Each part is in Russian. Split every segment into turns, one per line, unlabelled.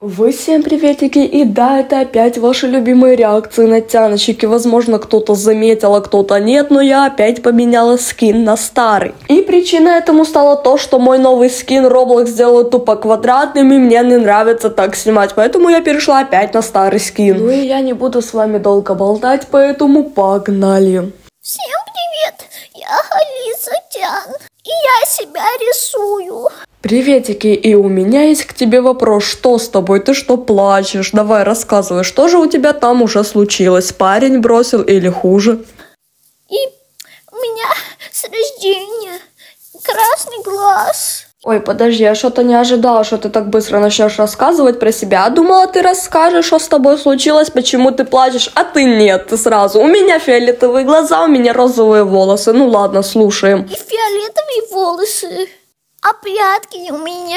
Вы всем приветики, и да, это опять ваши любимые реакции на тяночки. Возможно, кто-то заметил, а кто-то нет, но я опять поменяла скин на старый. И причиной этому стало то, что мой новый скин Roblox сделал тупо квадратным, и мне не нравится так снимать, поэтому я перешла опять на старый скин. Ну и я не буду с вами долго болтать, поэтому погнали.
Всем привет, я Алиса Тян, и я себя рисую.
Приветики, и у меня есть к тебе вопрос, что с тобой, ты что плачешь? Давай рассказывай, что же у тебя там уже случилось, парень бросил или хуже?
И у меня с рождения красный глаз.
Ой, подожди, я что-то не ожидала, что ты так быстро начнешь рассказывать про себя. Думала, ты расскажешь, что с тобой случилось, почему ты плачешь, а ты нет, ты сразу. У меня фиолетовые глаза, у меня розовые волосы. Ну ладно, слушаем.
И фиолетовые волосы. А прятки у меня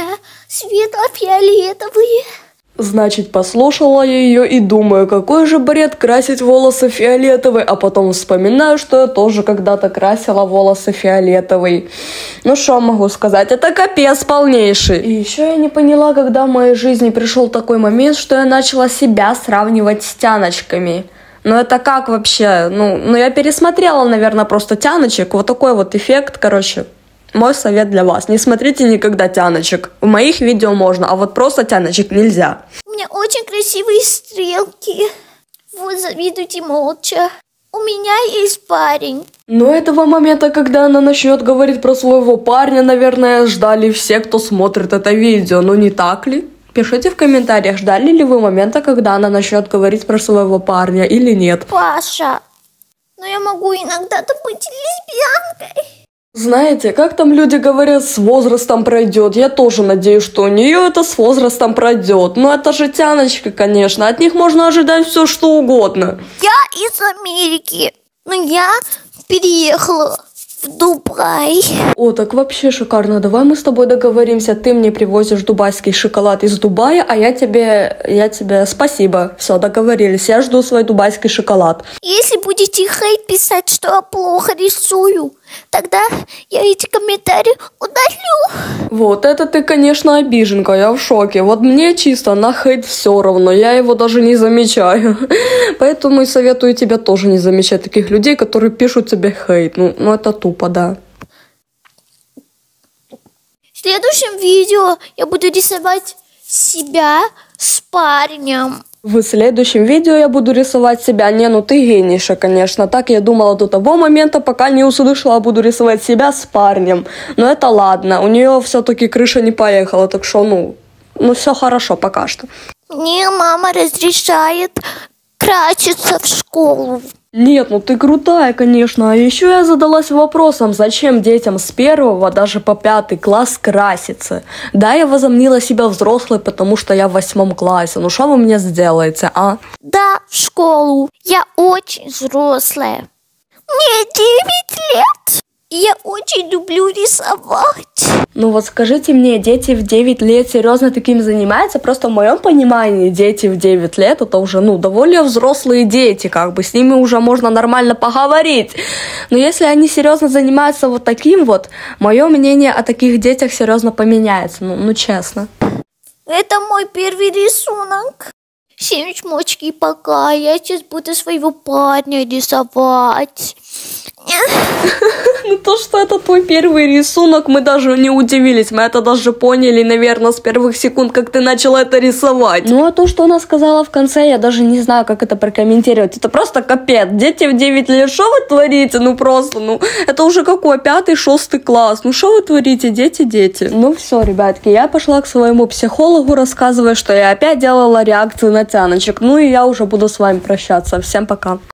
светло-фиолетовые.
Значит, послушала я ее и думаю, какой же бред красить волосы фиолетовые, а потом вспоминаю, что я тоже когда-то красила волосы фиолетовые. Ну что могу сказать, это капец полнейший. И еще я не поняла, когда в моей жизни пришел такой момент, что я начала себя сравнивать с тяночками. Ну это как вообще? Ну я пересмотрела, наверное, просто тяночек, вот такой вот эффект, короче. Мой совет для вас. Не смотрите никогда тяночек. В моих видео можно, а вот просто тяночек нельзя.
У меня очень красивые стрелки. Вот завидуйте молча. У меня есть парень.
Но этого момента, когда она начнет говорить про своего парня, наверное, ждали все, кто смотрит это видео. Но не так ли? Пишите в комментариях, ждали ли вы момента, когда она начнет говорить про своего парня или нет.
Паша, но я могу иногда-то быть лесбиянкой.
Знаете, как там люди говорят, с возрастом пройдет. Я тоже надеюсь, что у нее это с возрастом пройдет. Но это же тяночка, конечно. От них можно ожидать все, что угодно.
Я из Америки, но я переехала в Дубай.
О, так вообще шикарно. Давай мы с тобой договоримся. Ты мне привозишь дубайский шоколад из Дубая, а я тебе спасибо. Все, договорились. Я жду свой дубайский шоколад.
Если будете хейт писать, что я плохо рисую, тогда я эти комментарии удалю.
Вот это ты, конечно, обиженка, я в шоке. Вот мне чисто на хейт все равно, я его даже не замечаю. Поэтому и советую тебе тоже не замечать таких людей, которые пишут тебе хейт. Ну это тупо, да.
В следующем видео я буду рисовать себя с парнем.
В следующем видео я буду рисовать себя. Не, ну ты генийша, конечно. Так я думала до того момента, пока не услышала, буду рисовать себя с парнем. Но это ладно, у нее все-таки крыша не поехала, так что ну все хорошо пока что.
Мне мама разрешает краситься в школу.
Нет, ну ты крутая, конечно. А еще я задалась вопросом, зачем детям с 1 даже по 5 класс краситься? Да, я возомнила себя взрослой, потому что я в 8 классе. Ну что вы мне сделаете, а?
Да, в школу. Я очень взрослая. Мне 9 лет. И я очень люблю рисовать.
Ну вот скажите мне, дети в 9 лет серьезно таким занимаются? Просто в моем понимании дети в 9 лет это уже, довольно взрослые дети, как бы с ними уже можно нормально поговорить. Но если они серьезно занимаются вот таким вот, мое мнение о таких детях серьезно поменяется, ну честно.
Это мой первый рисунок. Всем чмочки, пока. Я сейчас буду своего парня рисовать.
Ну то, что это твой первый рисунок, мы даже не удивились. Мы это даже поняли, наверное, с первых секунд, как ты начала это рисовать. Ну а то, что она сказала в конце, я даже не знаю, как это прокомментировать. Это просто капец. Дети в 9 лет, что вы творите? Это уже какой? 5-6 класс. Ну что вы творите, дети? Ну все, ребятки, я пошла к своему психологу, рассказывая, что я опять делала реакции на тяночек. Ну и я уже буду с вами прощаться. Всем пока.